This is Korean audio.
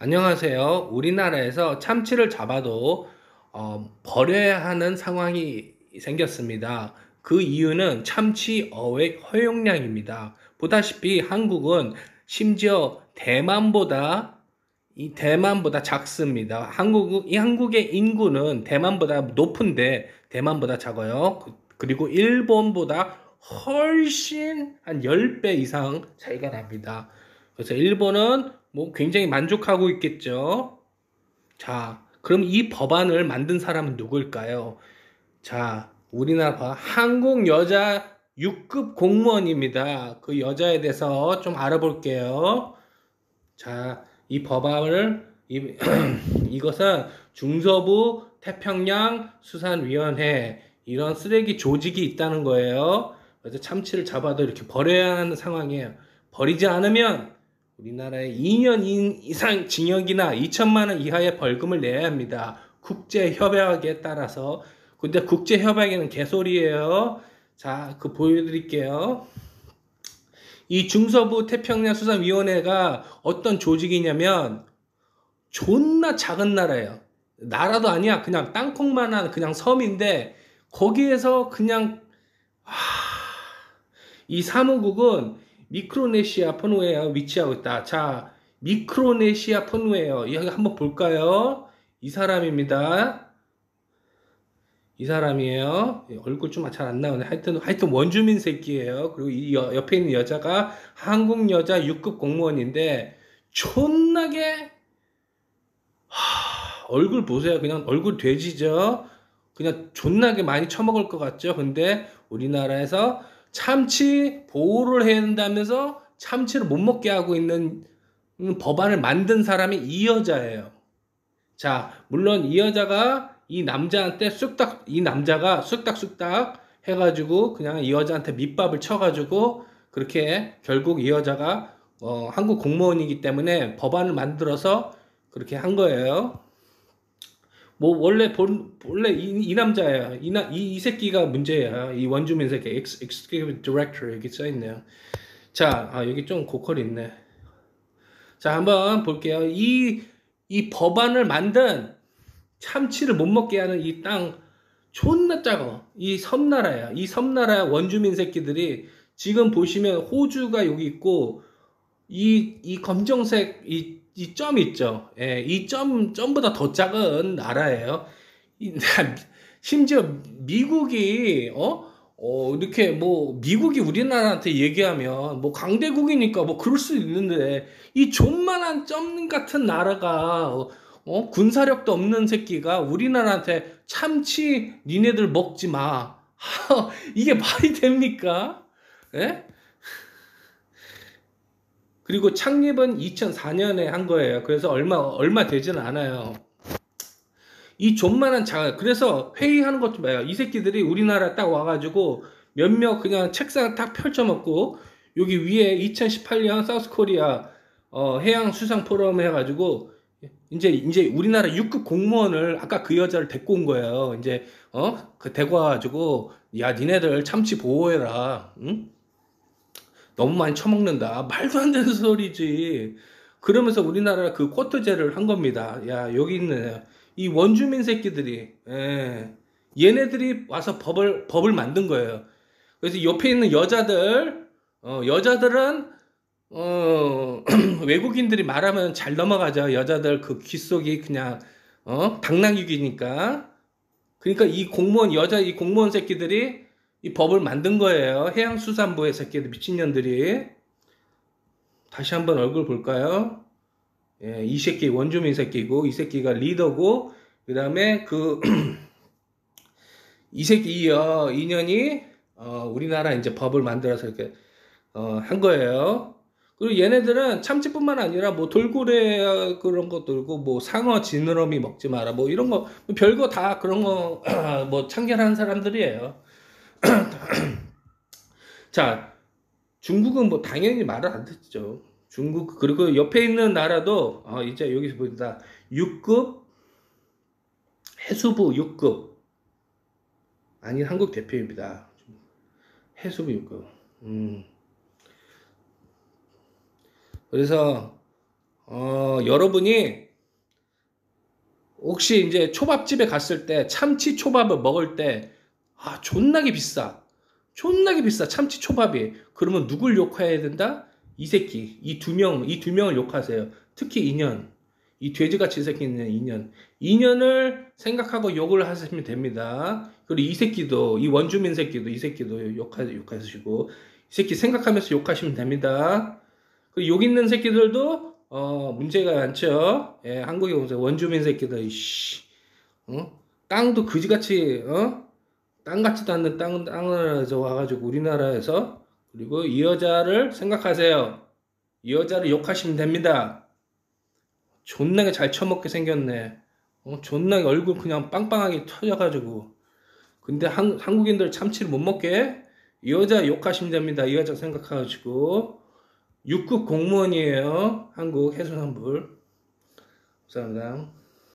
안녕하세요. 우리나라에서 참치를 잡아도 버려야 하는 상황이 생겼습니다. 그 이유는 참치 어획 허용량입니다. 보다시피 한국은 심지어 대만보다 작습니다. 한국의 인구는 대만보다 높은데 대만보다 작아요. 그리고 일본보다 훨씬 한 10배 이상 차이가 납니다. 그래서 일본은 뭐 굉장히 만족하고 있겠죠. 자, 그럼 이 법안을 만든 사람은 누구일까요? 자, 우리나라 한국 여자 6급 공무원입니다. 그 여자에 대해서 좀 알아볼게요. 자, 이 법안을 이것은 중서부 태평양 수산위원회 이런 쓰레기 조직이 있다는 거예요. 그래서 참치를 잡아도 이렇게 버려야 하는 상황이에요. 버리지 않으면 우리나라에 2년 이상 징역이나 2천만 원 이하의 벌금을 내야 합니다. 국제협약에 따라서. 근데 국제협약에는 개소리예요. 자, 그 보여드릴게요. 이 중서부 태평양수산위원회가 어떤 조직이냐면 존나 작은 나라예요. 나라도 아니야. 그냥 땅콩만한 그냥 섬인데 거기에서 그냥 이 사무국은 미크로네시아 폰우에 위치하고 있다. 자, 미크로네시아 폰우에요. 이거 한번 볼까요? 이 사람입니다. 이 사람이에요. 얼굴 좀 잘 안 나오네. 하여튼 원주민 새끼예요. 그리고 이 옆에 있는 여자가 한국 여자 6급 공무원인데 존나게 얼굴 보세요. 그냥 얼굴 돼지죠. 그냥 존나게 많이 처먹을 것 같죠. 근데 우리나라에서 참치 보호를 해야 된다면서 참치를 못 먹게 하고 있는 법안을 만든 사람이 이 여자예요. 자, 물론 이 여자가 이 남자가 쑥닥쑥닥 해가지고 그냥 이 여자한테 밑밥을 쳐가지고 그렇게 결국 이 여자가 한국 공무원이기 때문에 법안을 만들어서 그렇게 한 거예요. 뭐 원래 이 남자야. 이 새끼가 문제야. 이 원주민 새끼. Executive Director 여기 써 있네요. 자, 여기 좀 고퀄 있네. 자, 한번 볼게요. 이 법안을 만든 참치를 못 먹게 하는 이 땅 존나 작아. 이 섬나라야. 이 섬나라 원주민 새끼들이 지금 보시면 호주가 여기 있고 이 검정색 이 점 있죠. 예, 이 점보다 더 작은 나라예요. 심지어 미국이 이렇게 뭐 미국이 우리나라한테 얘기하면 뭐 강대국이니까 뭐 그럴 수 있는데 이 존만한 점 같은 나라가 군사력도 없는 새끼가 우리나라한테 참치 니네들 먹지 마. 이게 말이 됩니까? 예? 그리고 창립은 2004년에 한 거예요. 그래서 얼마 되지는 않아요. 이 존만한 그래서 회의하는 것도 봐요. 이 새끼들이 우리나라 딱 와가지고 몇몇 그냥 책상 딱 펼쳐먹고 여기 위에 2018년 사우스 코리아 해양 수상 포럼 해가지고 이제 우리나라 6급 공무원을 아까 그 여자를 데리고 온 거예요. 이제 그 데리고 와가지고 야 니네들 참치 보호해라. 응? 너무 많이 처먹는다. 말도 안 되는 소리지. 그러면서 우리나라 그 쿼터제를 한 겁니다. 야, 여기 있는 이 원주민 새끼들이, 얘네들이 와서 법을 만든 거예요. 그래서 옆에 있는 여자들은, 외국인들이 말하면 잘 넘어가죠. 여자들 그 귓속이 그냥, 당나귀니까. 그러니까 이 공무원 새끼들이 이 법을 만든 거예요. 해양수산부의 새끼들, 미친년들이. 다시 한번 얼굴 볼까요? 예, 이 새끼 원주민 새끼고, 이 새끼가 리더고, 그 다음에 이 새끼, 인연이, 우리나라 이제 법을 만들어서 이렇게, 한 거예요. 그리고 얘네들은 참치뿐만 아니라 뭐 돌고래 그런 것도 들고 뭐 상어 지느러미 먹지 마라 뭐 이런 거 별거 다 그런 거 뭐 참견하는 사람들이에요. 자, 중국은 뭐 당연히 말을 안 듣죠. 중국 그리고 옆에 있는 나라도 이제 여기서 보인다. 6급 해수부 6급 아닌 한국 대표입니다. 해수부 6급. 그래서 여러분이 혹시 이제 초밥집에 갔을 때 참치 초밥을 먹을 때 존나게 비싸. 존나게 비싸. 참치 초밥이. 그러면 누굴 욕해야 된다? 이 새끼. 이 두 명을 욕하세요. 특히 인연. 이 돼지같이 생긴 인연. 인연을 생각하고 욕을 하시면 됩니다. 그리고 이 새끼도, 이 원주민 새끼도, 이 새끼도 욕하시고, 이 새끼 생각하면서 욕하시면 됩니다. 그 욕 있는 새끼들도 문제가 많죠. 예, 한국에 오세요. 원주민 새끼들, 이씨, 땅도 그지같이, 땅 같지도 않는 땅을 와가지고 우리나라에서, 그리고 이 여자를 생각하세요. 이 여자를 욕하시면 됩니다. 존나게 잘 처먹게 생겼네. 존나게 얼굴 그냥 빵빵하게 터져가지고. 근데 한국인들 참치를 못 먹게 해? 이 여자 욕하시면 됩니다. 이 여자 생각하시고. 6급 공무원이에요. 한국 해수산물. 감사합니다.